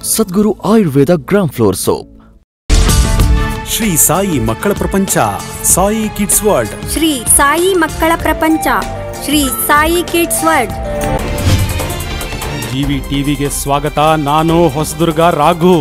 ಸದ್ಗುರು Ayurveda gram flour soap. Shri Sai ಮಕ್ಕಳ ಪ್ರಪಂಚ, Sai kids world. Shri Sai ಮಕ್ಕಳ ಪ್ರಪಂಚ, Shri Sai kids world. GV ಟಿವಿಗೆ ಸ್ವಾಗತ. ನಾನು ಹೊಸದುರ್ಗ ರಾಘು.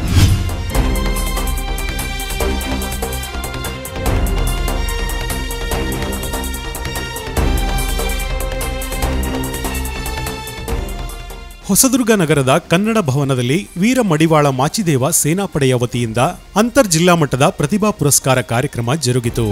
ಹೊಸದುರ್ಗ ನಗರದ ಕನ್ನಡ ಭವನದಲ್ಲಿ ವೀರ ಮಡಿವಾಳ ಮಾಚಿದೇವ ಸೇನಾಪಡೆಯ ವತಿಯಿಂದ ಅಂತರ್ಜಿಲ್ಲಾ ಮಟ್ಟದ ಪ್ರತಿಭಾ ಪುರಸ್ಕಾರ ಕಾರ್ಯಕ್ರಮ ಜರುಗಿತು.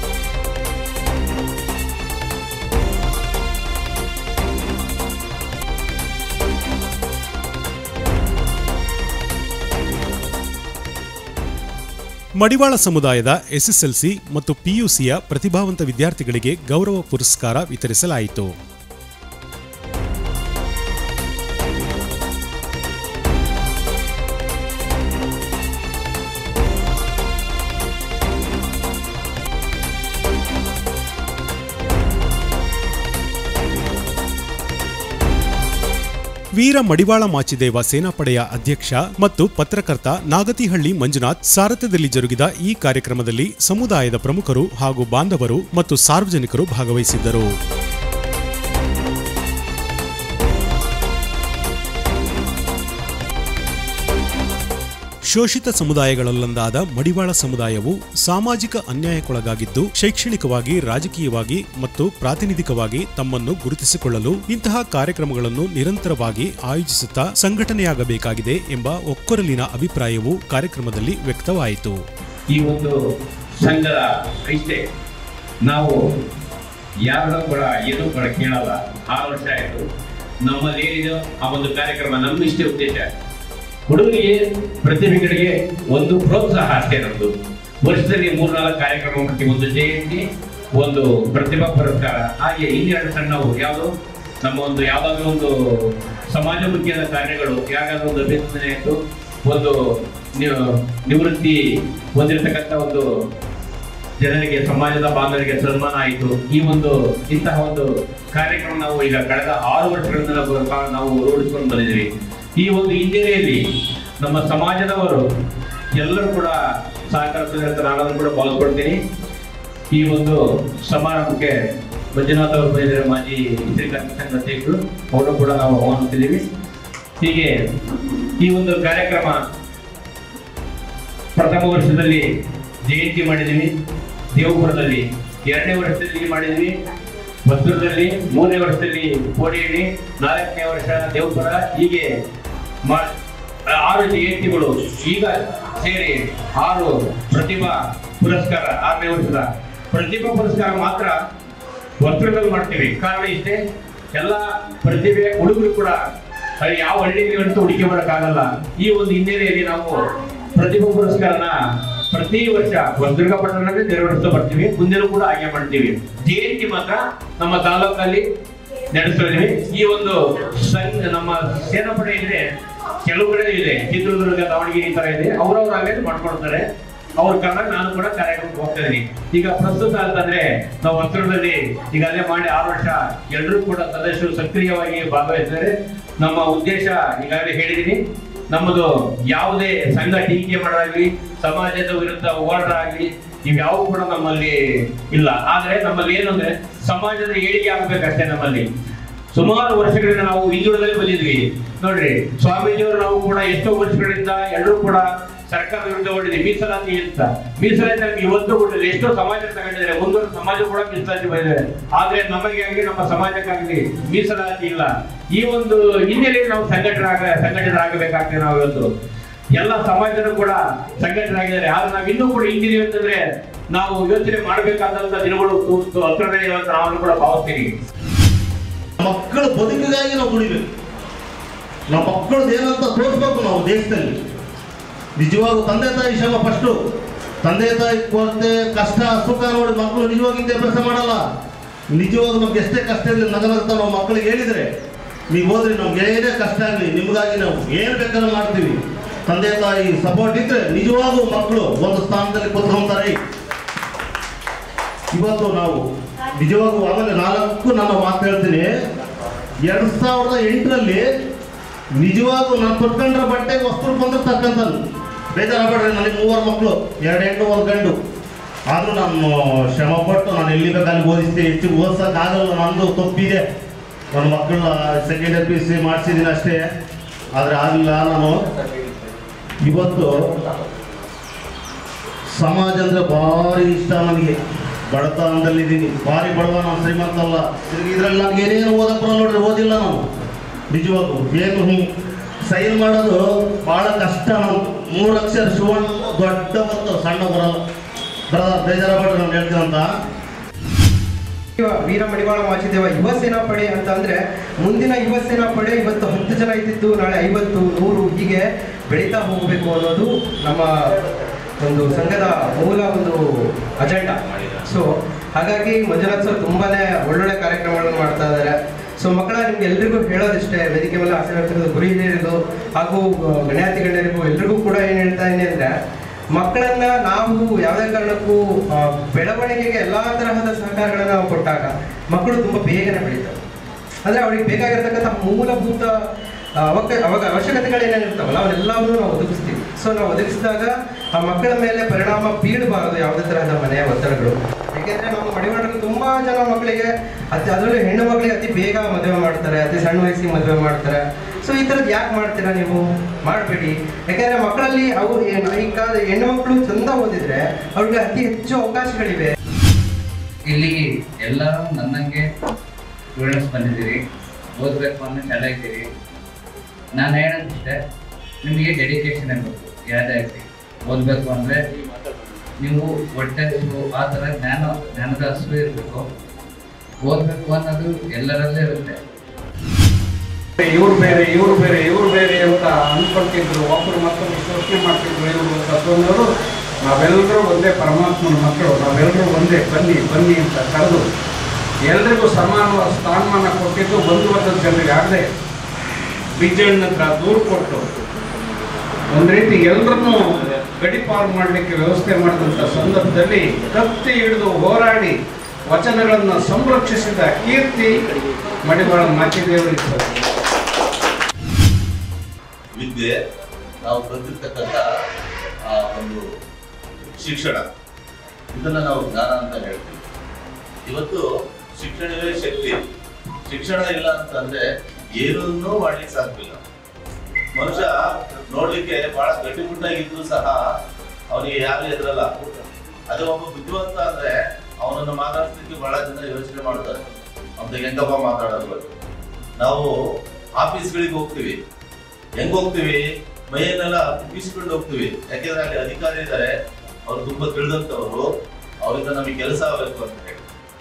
ಮಡಿವಾಳ ಸಮುದಾಯದ ಎಸ್ಎಸ್ಎಲ್ಸಿ ಮತ್ತು ಪಿಯುಸಿಯ ಪ್ರತಿಭಾವಂತ ವಿದ್ಯಾರ್ಥಿಗಳಿಗೆ ಗೌರವ ಪುರಸ್ಕಾರ ವಿತರಿಸಲಾಯಿತು. ವೀರ ಮಡಿವಾಳ ಮಾಚಿದೇವ ಸೇನಾಪಡೆಯ ಅಧ್ಯಕ್ಷ ಮತ್ತು ಪತ್ರಕರ್ತ ನಾಗತಿಹಳ್ಳಿ ಮಂಜುನಾಥ್ ಸಾರಥ್ಯದಲ್ಲಿ ಜರುಗಿದ ಈ ಕಾರ್ಯಕ್ರಮದಲ್ಲಿ ಸಮುದಾಯದ ಪ್ರಮುಖರು ಹಾಗೂ ಬಾಂಧವರು ಮತ್ತು ಸಾರ್ವಜನಿಕರು ಭಾಗವಹಿಸಿದ್ದರು. ಶೋಷಿತ ಸಮುದಾಯಗಳಲ್ಲೊಂದಾದ ಮಡಿವಾಳ ಸಮುದಾಯವು ಸಾಮಾಜಿಕ ಅನ್ಯಾಯಕ್ಕೊಳಗಾಗಿದ್ದು ಶೈಕ್ಷಣಿಕವಾಗಿ, ರಾಜಕೀಯವಾಗಿ ಮತ್ತು ಪ್ರಾತಿನಿಧಿಕವಾಗಿ ತಮ್ಮನ್ನು ಗುರುತಿಸಿಕೊಳ್ಳಲು ಇಂತಹ ಕಾರ್ಯಕ್ರಮಗಳನ್ನು ನಿರಂತರವಾಗಿ ಆಯೋಜಿಸುತ್ತಾ ಸಂಘಟನೆಯಾಗಬೇಕಾಗಿದೆ ಎಂಬ ಒಕ್ಕೊರಲಿನ ಅಭಿಪ್ರಾಯವು ಕಾರ್ಯಕ್ರಮದಲ್ಲಿ ವ್ಯಕ್ತವಾಯಿತು. ಈ ಒಂದು ಸಂಘದ ಇಷ್ಟೇ, ನಾವು ಯಾರನ್ನೂ ಕೂಡ ಏನೂ ಕೂಡ ಕೇಳಲ್ಲ. 6 ವರ್ಷ ಆಯಿತು ನಮ್ಮಲ್ಲಿ ಏನಿದೆ ಆ ಒಂದು ಕಾರ್ಯಕ್ರಮ. ನಮ್ಮ ಇಷ್ಟೇ ಉದ್ದೇಶ, ಹುಡುಗರಿಗೆ ಪ್ರತಿಭೆಗಳಿಗೆ ಒಂದು ಪ್ರೋತ್ಸಾಹ ಅಷ್ಟೇ ನಮ್ಮದು. ವರ್ಷದಲ್ಲಿ 3-4 ಕಾರ್ಯಕ್ರಮ ಮಾಡ್ತೀವಿ. ಒಂದು ಜಯಂತಿ, ಒಂದು ಪ್ರತಿಭಾ ಪುರಸ್ಕಾರ, ಹಾಗೆ ಇನ್ನೆರಡು ಸಣ್ಣವು. ಯಾವುದು ನಮ್ಮ ಒಂದು ಯಾವುದಾದ್ರೂ ಒಂದು ಸಮಾಜಮುಖಿಯಾದ ಕಾರ್ಯಗಳು, ಯಾವ್ದಾದ್ರೂ ಒಂದು ಅಭ್ಯರ್ಥನೆ ಆಯಿತು, ಒಂದು ನಿವೃತ್ತಿ ಹೊಂದಿರತಕ್ಕಂಥ ಒಂದು ಜನರಿಗೆ, ಸಮಾಜದ ಬಾಂಧವರಿಗೆ ಸನ್ಮಾನ ಆಯಿತು. ಈ ಒಂದು ಇಂತಹ ಒಂದು ಕಾರ್ಯಕ್ರಮ ನಾವು ಈಗ ಕಳೆದ 6 ವರ್ಷಗಳಿಂದ ನಾವು ರೂಢಿಸ್ಕೊಂಡು ಬಂದಿದ್ದೀವಿ. ಈ ಒಂದು ಹಿನ್ನೆಲೆಯಲ್ಲಿ ನಮ್ಮ ಸಮಾಜದವರು ಎಲ್ಲರೂ ಕೂಡ ಸಹಕರಿಸಿರೋದನ್ನು ಕೂಡ ಪಾಲ್ಗೊಳ್ತೀನಿ. ಈ ಒಂದು ಸಮಾರಂಭಕ್ಕೆ ಮಂಜುನಾಥ್ ಅವರು ಬಂದಿದ್ದಾರೆ, ಮಾಜಿ ಹಿತೈಷಿ ಸಂಘ ಅಧ್ಯಕ್ಷರು, ಅವರು ಕೂಡ ನಾವು ಆಹ್ವಾನಿಸಿದ್ದೀವಿ. ಹೀಗೆ ಈ ಒಂದು ಕಾರ್ಯಕ್ರಮ ಪ್ರಥಮ ವರ್ಷದಲ್ಲಿ ಜಯಂತಿ ಮಾಡಿದ್ದೀವಿ, ದೇವಪುರದಲ್ಲಿ 2ನೇ ವರ್ಷದಲ್ಲಿ ಮಾಡಿದ್ವಿ, ಹೊಸದುರ್ಗದಲ್ಲಿ 3ನೇ ವರ್ಷದಲ್ಲಿ ಕೋಡಿಹಳ್ಳಿ, 4ನೇ ವರ್ಷ ದೇವಪುರ. ಹೀಗೆ 6 ಜಯಂತಿಗಳು ಈಗ ಸೇರಿ 6 ಪ್ರತಿಭಾ ಪುರಸ್ಕಾರ. 6ನೇ ವರ್ಷದ ಪ್ರತಿಭಾ ಪುರಸ್ಕಾರ ಮಾತ್ರ ಹೊಸದುರ್ಗದಲ್ಲಿ ಮಾಡ್ತೀವಿ. ಕಾರಣ ಇಷ್ಟೇ, ಎಲ್ಲ ಪ್ರತಿಭೆ ಹುಡುಗರು ಕೂಡ ಯಾವ ಹಳ್ಳಿಗೆ ಅಂತೂ ಹುಡುಕಿ ಮಾಡೋಕ್ಕಾಗಲ್ಲ. ಈ ಒಂದು ಹಿನ್ನೆಲೆಯಲ್ಲಿ ನಾವು ಪ್ರತಿಭಾ ಪುರಸ್ಕಾರನ ಪ್ರತಿ ವರ್ಷ ಹೊಸದುರ್ಗ ಪಟ್ಟಣದಲ್ಲಿ ನೆರವೇರಿಸ್ತಾ ಬರ್ತೀವಿ. ಮುಂದೆನೂ ಕೂಡ ಹಾಗೆ ಮಾಡ್ತೀವಿ. ಜಯಂತಿ ಮಾತ್ರ ನಮ್ಮ ತಾಲೂಕಲ್ಲಿ ನಡೆಸ್ತಾ ಇದೀವಿ. ಈ ಒಂದು ನಮ್ಮ ಸೇನಾಪಡೆ ಇದೆ, ಕೆಲವು ಕಡೆ ಇದೆ, ಚಿತ್ರದುರ್ಗ, ದಾವಣಗೆರೆ ಈ ತರ ಇದೆ. ಅವರವರಾಗೇ ಮಾಡ್ಕೊಳ್ತಾರೆ. ಅವ್ರ ಕಾರಣ ನಾನು ಕೂಡ ಕಾರ್ಯಕ್ರಮಕ್ಕೆ ಹೋಗ್ತಾ ಇದೀನಿ. ಈಗ ಪ್ರಸ್ತುತ ಅಂತಂದ್ರೆ ನಾವು ಹೊಸದುರ್ಗದಲ್ಲಿ ಈಗಾಗಲೇ ಮಾಡಿ 6 ವರ್ಷ, ಎಲ್ಲರೂ ಕೂಡ ಸದಸ್ಯರು ಸಕ್ರಿಯವಾಗಿ ಭಾಗವಹಿಸಿದ್ದಾರೆ. ನಮ್ಮ ಉದ್ದೇಶ ಈಗಾಗಲೇ ಹೇಳಿದೀನಿ, ನಮ್ಮದು ಯಾವುದೇ ಸಂಘ ಟೀಕೆ ಮಾಡೋದಾಗ್ಲಿ, ಸಮಾಜದ ವಿರುದ್ಧ ಹೋರಾಟರಾಗ್ಲಿ ಇವ್ಯಾವು ಕೂಡ ನಮ್ಮಲ್ಲಿ ಇಲ್ಲ. ಆದ್ರೆ ನಮ್ಮಲ್ಲಿ ಏನು ಅಂದ್ರೆ ಸಮಾಜದ ಏಳಿಗೆ ಆಗ್ಬೇಕಷ್ಟೇ. ನಮ್ಮಲ್ಲಿ ಸುಮಾರು ವರ್ಷಗಳಿಂದ ನಾವು ಹಿಂದುಳಿದಲ್ಲಿ ಬಂದಿದ್ವಿ. ನೋಡ್ರಿ, ಸ್ವಾಮೀಜಿಯವರು ನಾವು ಕೂಡ ಎಷ್ಟೋ ವರ್ಷಗಳಿಂದ ಎಲ್ಲರೂ ಕೂಡ ಸರ್ಕಾರ ವಿರುದ್ಧ ಹೊಡಿದ್ವಿ. ಮೀಸಲಾತಿ ಅಂತ ಮೀಸಲಾತಿ ಇವತ್ತು ಕೊಟ್ಟಿದೆ. ಎಷ್ಟೋ ಸಮಾಜ ತಗೊಂಡಿದ್ದಾರೆ, ಮುಂದೊಂದು ಸಮಾಜ ಕೂಡ ಮೀಸಲಾತಿ ಬಂದಿದೆ. ಆದ್ರೆ ನಮಗೆ ಆಗಲಿ ನಮ್ಮ ಸಮಾಜಕ್ಕಾಗಲಿ ಮೀಸಲಾತಿ ಇಲ್ಲ. ಈ ಒಂದು ಹಿನ್ನೆಲೆಯಲ್ಲಿ ನಾವು ಸಂಘಟನೆರಾಗಬೇಕಾಗ್ತದೆ. ನಾವು ಇವತ್ತು ಎಲ್ಲ ಸಮಾಜನೂ ಕೂಡ ಸಂಘಟನೆಯಾಗಿದ್ದಾರೆ. ಆದ್ರೆ ನಾವು ಇನ್ನೂ ಕೂಡ ಹಿಂದಿದೀವಿ ಅಂತಂದ್ರೆ ನಾವು ಯೋಚನೆ ಮಾಡಬೇಕಾದಂತ ದಿನಗಳು ಹತ್ರದಲ್ಲಿ ನಾನು ಕೂಡ ಭಾವಿಸ್ತೀನಿ. ಮಕ್ಕಳ ಬದುಕಿಗಾಗಿ ನಾವು ದುಡಿಬೇಕು. ನಮ್ಮ ಮಕ್ಕಳದ್ದು ಏನಂತ ತೋರಿಸ್ಬೇಕು ನಾವು ದೇಶದಲ್ಲಿ. ನಿಜವಾಗೂ ತಂದೆ ತಾಯಿ ಶ್ರಮ ಫಸ್ಟು. ತಂದೆ ತಾಯಿ ಕೊರತೆ, ಕಷ್ಟ, ಸುಖ ನೋಡಿ ಮಕ್ಕಳು ನಿಜವಾಗಿ ಕೆಲಸ ಮಾಡಲ್ಲ. ನಿಜವಾಗೂ ನಮ್ಗೆ ಎಷ್ಟೇ ಕಷ್ಟ ಇರಲಿ ನಗನಗ್ತಾ ನಾವು ಮಕ್ಕಳಿಗೆ ಹೇಳಿದರೆ, ನೀವು ಹೋದ್ರೆ ನಮ್ಗೆ ಏನೇ ಕಷ್ಟ ಆಗಲಿ ನಿಮಗಾಗಿ ನಾವು ಏನು ಬೇಕಾದ್ರೂ ಮಾಡ್ತೀವಿ. ತಂದೆ ತಾಯಿ ಸಪೋರ್ಟ್ ಇದ್ರೆ ನಿಜವಾಗೂ ಮಕ್ಕಳು ಒಂದು ಸ್ಥಾನದಲ್ಲಿ ಕೂತ್ಕೊಂತಾರೆ. ಇವತ್ತು ನಾವು ನಿಜವಾಗೂ ಆಮೇಲೆ 4 ನನ್ನ ಮಾತು ಹೇಳ್ತೀನಿ. 2008ರಲ್ಲಿ ನಿಜವಾಗೂ ನಾನು ತೊಟ್ಕೊಂಡ್ರೆ ಬಟ್ಟೆಗೆ ವಸ್ತು ಬಂದ್ರೆ ತಕ್ಕಂತಾನು ಬೇಜಾರಾಗ್ಬೇಡ್ರಿ. ನನಗೆ 3 ಮಕ್ಕಳು, 2 ಹೆಣ್ಣು 1 ಗಂಡು. ಆದರೂ ನಾನು ಶ್ರಮಪಟ್ಟು ನಾನು ಎಲ್ಲಿ ಬೇಕಾಗಿ ಓದಿಸ್ತೆ, ಹೆಚ್ಚು ಓದಿಸೋಕ್ಕಾಗಲ್ಲ, ನಂದು ತಪ್ಪಿದೆ. ನನ್ನ ಮಕ್ಕಳನ್ನ ಸೆಕೆಂಡ್ PUC ಮಾಡಿಸಿದ್ದೀನಿ ಅಷ್ಟೇ, ಆದರೆ ಆಗಲಿಲ್ಲ. ನಾನು ಇವತ್ತು ಸಮಾಜ ಅಂದರೆ ಭಾರಿ ಇಷ್ಟ ನನಗೆ. ಬಡತನದಲ್ಲಿದ್ದೀನಿ, ಭಾರಿ ಬಡವ, ನಾನು ಶ್ರೀಮಂತ ಅಲ್ಲ. ಇದರಲ್ಲಿ ನನಗೆ ಏನೇನು ಓದಕ್ಕೆ ಬರಲ್ಲ ನೋಡ್ರಿ, ಓದಿಲ್ಲ ನಾನು ನಿಜವಾಗೂ. ಏನು ಸೈನ್ ಮಾಡೋದು ಭಾಳ ಕಷ್ಟ. ನಾನು 3 ಅಕ್ಷರ ಶಿವಣ್ಣ ದೊಡ್ಡ ಮತ್ತು ಸಣ್ಣ ಬರಲ್ಲ. ಬೇಜಾರಾಗ್ಬಿಟ್ರೆ ನಾನು ಹೇಳ್ತೀನಂತ. ವೀರ ಮಡಿವಾಳ ಮಾಚಿದೇವ ಯುವ ಸೇನಾ ಪಡೆ ಅಂತ ಅಂದ್ರೆ ಮುಂದಿನ ಯುವ ಸೇನಾ ಪಡೆ ಇವತ್ತು 10 ಜನ ಇದ್ದಿದ್ದು ನಾಳೆ 50, 100 ಹೀಗೆ ಬೆಳೀತಾ ಹೋಗಬೇಕು ಅನ್ನೋದು ನಮ್ಮ ಒಂದು ಸಂಘದ ಮೂಲ ಒಂದು ಅಜೆಂಡಾ. ಸೊ ಹಾಗಾಗಿ ಮಂಜುನಾಥ್ ಸರ್ ತುಂಬಾನೇ ಒಳ್ಳೊಳ್ಳೆ ಕಾರ್ಯಕ್ರಮಗಳನ್ನು ಮಾಡ್ತಾ ಇದ್ದಾರೆ. ಸೊ ಮಕ್ಕಳ ನಿಮ್ಗೆ ಎಲ್ರಿಗೂ ಹೇಳೋದಿಷ್ಟೇ, ವೇದಿಕೆ ಮೇಲೆ ಆಸಕ್ತಿಯಾಗಿರೋದು ಗುರು ಹಿರಿಯರಿಗೂ ಹಾಗೂ ಗಣ್ಯಾತಿ ಗಣ್ಯರಿಗೂ ಎಲ್ರಿಗೂ ಕೂಡ ಏನು ಹೇಳ್ತಾ ಇದ್ದೀನಿ ಅಂದ್ರೆ, ಮಕ್ಕಳನ್ನ ನಾವು ಯಾವುದೇ ಕಾರಣಕ್ಕೂ ಬೆಳವಣಿಗೆಗೆ ಎಲ್ಲಾ ತರಹದ ಸಹಕಾರಗಳನ್ನ ನಾವು ಕೊಟ್ಟಾಗ ಮಕ್ಕಳು ತುಂಬಾ ಬೇಗನೆ ಬೆಳೀತಾರೆ. ಅಂದ್ರೆ ಅವ್ರಿಗೆ ಬೇಕಾಗಿರ್ತಕ್ಕಂಥ ಮೂಲಭೂತ ಅವಶ್ಯಕತೆಗಳೇನೇನಿರ್ತಾವಲ್ಲ ಅವನ್ನೆಲ್ಲವನ್ನೂ ನಾವು ಒದಗಿಸ್ತೀವಿ. ಸೊ ನಾವು ಒದಗಿಸಿದಾಗ ಆ ಮಕ್ಕಳ ಮೇಲೆ ಪರಿಣಾಮ ಬೀಳಬಾರದು ಯಾವುದೇ ತರಹದ ಮನೆಯ ಒತ್ತಡಗಳು. ಯಾಕೆಂದ್ರೆ ನಮ್ಮ ಮಡಿವಾಳರು ತುಂಬಾ ಜನ ಮಕ್ಕಳಿಗೆ ಅದರಲ್ಲೂ ಹೆಣ್ಣು ಮಕ್ಕಳಿಗೆ ಅತಿ ಬೇಗ ಮದುವೆ ಮಾಡ್ತಾರೆ, ಅತಿ ಸಣ್ಣ ವಯಸ್ಸಿಗೆ ಮದುವೆ ಮಾಡ್ತಾರೆ. ಸೊ ಈ ಥರದ್ದು ಯಾಕೆ ಮಾಡ್ತೀರಾ ನೀವು? ಮಾಡಬೇಡಿ. ಯಾಕೆಂದ್ರೆ ಮಕ್ಕಳಲ್ಲಿ ಅವು ಈಗ ಹೆಣ್ಣು ಮಕ್ಕಳು ಚಂದ ಓದಿದ್ರೆ ಅವ್ರಿಗೆ ಅತಿ ಹೆಚ್ಚು ಅವಕಾಶಗಳಿವೆ. ಇಲ್ಲಿ ಎಲ್ಲರೂ ನನ್ನಂಗೆ ಸ್ಟೂಡೆಂಟ್ಸ್ ಬಂದಿದ್ದೀರಿ, ಓದಬೇಕು ಅನ್ನೋ ಛಲ ಇದ್ದೀರಿ. ನಾನು ಹೇಳೋದಿಷ್ಟೇ, ನಿಮಗೆ ಡೆಡಿಕೇಶನ್ ಇರಬೇಕು. ಯಾವುದೇ ಆಗಲಿ ಓದಬೇಕು ಅಂದರೆ ನೀವು ಹೊಟ್ಟೆ ಹಸು ಆ ಥರ ಜ್ಞಾನದ ಹಸು ಇರಬೇಕು. ಓದಬೇಕು ಅನ್ನೋದು ಎಲ್ಲರಲ್ಲೇ ಇರುತ್ತೆ. ಇವ್ರು ಬೇರೆ ಅಂತ ಅಂದ್ಕೊಳ್ತಿದ್ರು, ಒಬ್ಬರು ಮತ್ತೊಂದು ಶೋಷಣೆ ಮಾಡ್ತಿದ್ರು. ಇವರು ತತ್ವನವರು ನಾವೆಲ್ಲರೂ ಒಂದೇ ಪರಮಾತ್ಮನ ಮಕ್ಕಳು, ನಾವೆಲ್ಲರೂ ಒಂದೇ, ಬನ್ನಿ ಅಂತ ಕರೆದು ಎಲ್ರಿಗೂ ಸಮಾನವಾದ ಸ್ಥಾನಮಾನ ಕೊಟ್ಟಿದ್ದು ಒಂದು ವರ್ಗದ ಜನರಿಗೆ ಆಗದೆ ಬಿಜ್ಜಣ್ಣ ಹತ್ರ ದೂರು ಕೊಟ್ಟು ಒಂದು ರೀತಿ ಎಲ್ಲರನ್ನೂ ಗಡಿಪಾರು ಮಾಡಲಿಕ್ಕೆ ವ್ಯವಸ್ಥೆ ಮಾಡಿದಂಥ ಸಂದರ್ಭದಲ್ಲಿ ಕತ್ತಿ ಹಿಡಿದು ಹೋರಾಡಿ ವಚನಗಳನ್ನು ಸಂರಕ್ಷಿಸಿದ ಕೀರ್ತಿ ಮಡಿವಾಳ ಮಾಚಿದೇವರಿಗೆ. ವಿದ್ಯೆ ನಾವು ಕಲಿತಿರ್ತಕ್ಕಂಥ ಒಂದು ಶಿಕ್ಷಣ, ಇದನ್ನು ನಾವು ಜ್ಞಾನ ಅಂತ ಹೇಳ್ತೀವಿ. ಇವತ್ತು ಶಿಕ್ಷಣವೇ ಶಕ್ತಿ. ಶಿಕ್ಷಣ ಇಲ್ಲ ಅಂತಂದ್ರೆ ಏನನ್ನೂ ಮಾಡ್ಲಿಕ್ಕೆ ಸಾಧ್ಯವಿಲ್ಲ. ಮನುಷ್ಯ ನೋಡ್ಲಿಕ್ಕೆ ಬಹಳ ಗಟ್ಟಿಮುಟ್ಟಾಗಿದ್ರು ಸಹ ಅವನಿಗೆ ಯಾರು ಎದುರಲ್ಲ. ಅದೇ ಒಬ್ಬ ಬುದ್ಧಿವಂತ ಅಂದ್ರೆ ಅವನನ್ನು ಮಾತಾಡ್ಲಿಕ್ಕೆ ಬಹಳ ಜನ ಯೋಚನೆ ಮಾಡ್ತಾರೆ, ಅಂತ ಹೆಂಗಪ್ಪ ಮಾತಾಡೋದು. ನಾವು ಆಫೀಸ್ಗಳಿಗೆ ಹೋಗ್ತೀವಿ, ಹೆಂಗ್ ಹೋಗ್ತೀವಿ? ಮೈಯನ್ನೆಲ್ಲ ಕುಗ್ಗಿಸ್ಕೊಂಡು ಹೋಗ್ತೀವಿ. ಯಾಕೆಂದ್ರೆ ಅಲ್ಲಿ ಅಧಿಕಾರಿ ಇದ್ದಾರೆ, ಅವ್ರು ತುಂಬಾ ತಿಳಿದಂತವ್ರು, ಅವರಿಂದ ನಮಗೆ ಕೆಲಸ ಆಗ್ಬೇಕು ಅಂತ ಹೇಳಿ.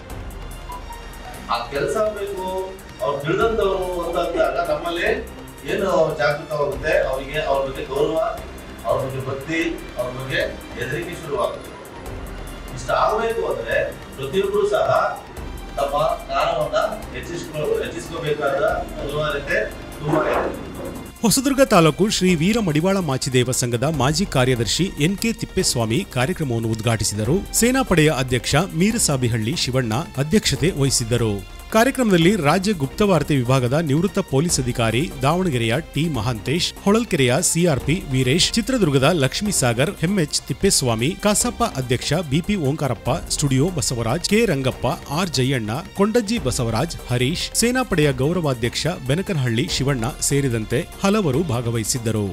ಆ ಕೆಲಸ ಆಗ್ಬೇಕು, ಅವ್ರು ತಿಳಿದಂತವ್ರು ಅಂದಾಗ ನಮ್ಮಲ್ಲಿ ಏನು ಜಾಗೃತವಾಗುತ್ತೆ, ಅವರಿಗೆ ಅವ್ರ ಬಗ್ಗೆ ಗೌರವ, ಅವ್ರ ಬಗ್ಗೆ ಭಕ್ತಿ, ಅವ್ರ ಬಗ್ಗೆ ಹೆದರಿಕೆ ಶುರುವಾಗುತ್ತೆ. ಇಷ್ಟ ಆಗಬೇಕು ಅಂದ್ರೆ ಪ್ರತಿಯೊಬ್ಬರು ಸಹ ತಮ್ಮ ಜ್ಞಾನವನ್ನ ಹೆಚ್ಚಿಸ್ಕೋಬೇಕಾದ ಅನಿವಾರ್ಯತೆ ತುಂಬಾ ಇದೆ. ಹೊಸದುರ್ಗ ತಾಲೂಕು ಶ್ರೀ ವೀರ ಮಡಿವಾಳ ಮಾಚಿದೇವ ಸಂಘದ ಮಾಜಿ ಕಾರ್ಯದರ್ಶಿ NK ತಿಪ್ಪೇಸ್ವಾಮಿ ಕಾರ್ಯಕ್ರಮವನ್ನು ಉದ್ಘಾಟಿಸಿದರು. ಸೇನಾಪಡೆಯ ಅಧ್ಯಕ್ಷ ಮೀರಸಾಬಿಹಳ್ಳಿ ಶಿವಣ್ಣ ಅಧ್ಯಕ್ಷತೆ ವಹಿಸಿದ್ದರು. ಕಾರ್ಯಕ್ರಮದಲ್ಲಿ ರಾಜ್ಯ ಗುಪ್ತವಾರ್ತೆ ವಿಭಾಗದ ನಿವೃತ್ತ ಪೊಲೀಸ್ ಅಧಿಕಾರಿ ದಾವಣಗೆರೆಯ ಟಿ ಮಹಾಂತೇಶ್, ಹೊಳಲ್ಕೆರೆಯ CRP ವೀರೇಶ್, ಚಿತ್ರದುರ್ಗದ ಲಕ್ಷ್ಮೀ ಸಾಗರ್, MH ತಿಪ್ಪೇಸ್ವಾಮಿ, ಕಸಾಪ ಅಧ್ಯಕ್ಷ BP Omkarappa, studio Basavaraj, K Rangappa, R Jayanna, Kondajji Basavaraj, Harish, ಸೇನಾಪಡೆಯ ಗೌರವಾಧ್ಯಕ್ಷ ಬೆನಕನಹಳ್ಳಿ ಶಿವಣ್ಣ ಸೇರಿದಂತೆ ಹಲವರು ಭಾಗವಹಿಸಿದ್ದರು.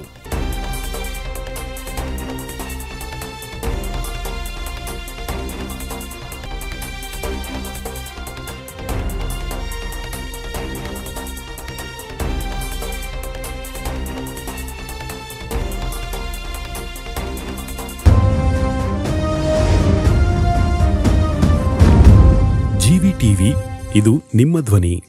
ಟಿವಿ, ಇದು ನಿಮ್ಮ ಧ್ವನಿ.